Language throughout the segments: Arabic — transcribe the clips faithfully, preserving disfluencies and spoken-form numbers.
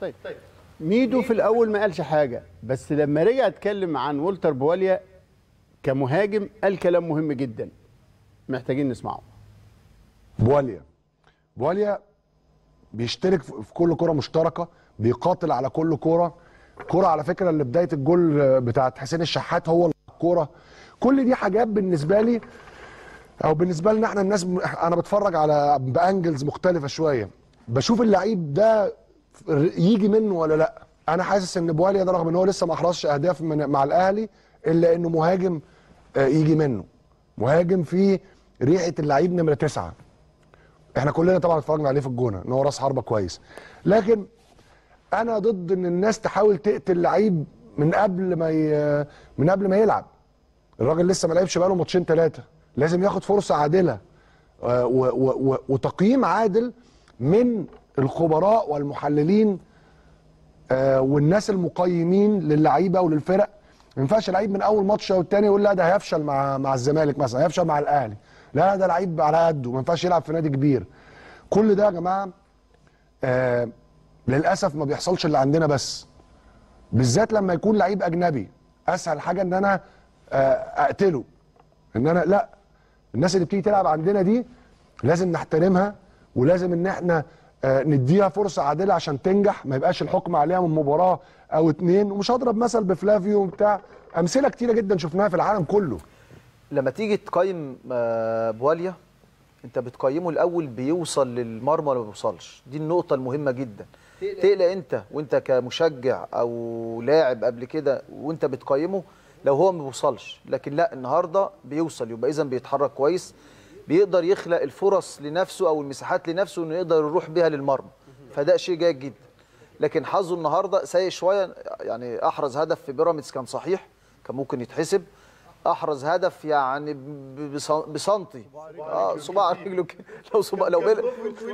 طيب ميدو في الاول ما قالش حاجه، بس لما رجع اتكلم عن والتر بواليا كمهاجم قال كلام مهم جدا محتاجين نسمعه. بواليا بواليا بيشترك في كل كره مشتركه، بيقاتل على كل كره. كره على فكره اللي بدايه الجول بتاعت حسين الشحات هو الكوره. كل دي حاجات بالنسبه لي او بالنسبه لنا احنا الناس، انا بتفرج على بانجلز مختلفه شويه، بشوف اللعيب ده يجي منه ولا لا. انا حاسس ان بواليا ده رغم ان هو لسه ما احرزش اهداف من مع الاهلي الا انه مهاجم يجي منه، مهاجم فيه ريحه اللعيب نمره تسعه. احنا كلنا طبعا اتفرجنا عليه في الجونه ان هو راس حربه كويس، لكن انا ضد ان الناس تحاول تقتل لعيب من قبل ما ي... من قبل ما يلعب. الراجل لسه ما لعبش بقاله ماتشين ثلاثه، لازم ياخد فرصه عادله و... و... و... وتقييم عادل من الخبراء والمحللين آه والناس المقيمين للعيبه وللفرق. ما ينفعش لعيب من اول ماتش او الثاني يقول لا ده هيفشل مع مع الزمالك مثلا، هيفشل مع الاهلي، لا ده لعيب على قده ما ينفعش يلعب في نادي كبير. كل ده يا جماعه آه للاسف ما بيحصلش اللي عندنا، بس بالذات لما يكون لعيب اجنبي اسهل حاجه ان انا آه اقتله. ان انا لا، الناس اللي بتيجي تلعب عندنا دي لازم نحترمها، ولازم ان احنا آه نديها فرصه عادله عشان تنجح، ما يبقاش الحكم عليها من مباراه او اتنين. ومش هضرب مثل بفلافيو وبتاع، امثله كتيره جدا شفناها في العالم كله. لما تيجي تقيم بواليا انت بتقيمه الاول بيوصل للمرمى ولا ما بيوصلش، دي النقطه المهمه جدا. تقلق انت وانت كمشجع او لاعب قبل كده وانت بتقيمه لو هو ما بيوصلش، لكن لا النهارده بيوصل، يبقى اذا بيتحرك كويس، بيقدر يخلق الفرص لنفسه او المساحات لنفسه انه يقدر يروح بيها للمرمى، فده شيء جيد جدا. لكن حظه النهارده سيء شويه، يعني احرز هدف في بيراميدز كان صحيح، كان ممكن يتحسب. احرز هدف يعني بسنتي اه صباع رجله لو صباع لو بين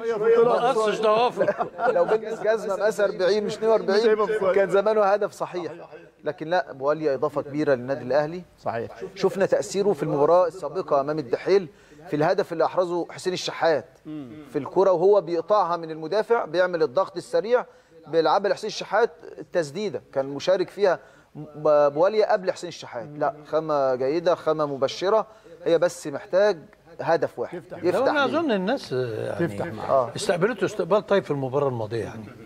ما قصش ضوافر لو بيلبس جزمه مقاس أربعين مش اتنين وأربعين كان زمانه هدف صحيح. لكن لا، بواليا اضافه كبيره للنادي الاهلي صحيح. شفنا تاثيره في المباراه السابقه امام الدحيل في الهدف اللي احرزه حسين الشحات في الكره وهو بيقطعها من المدافع، بيعمل الضغط السريع بيلعبها لحسين الشحات، التسديده كان مشارك فيها بواليا قبل حسين الشحات. لا، خامه جيده، خامه مبشره، هي بس محتاج هدف واحد يفتح. انا اظن الناس يعني تفتح معاه آه. استقبلته استقبال طيب في المباراه الماضيه يعني.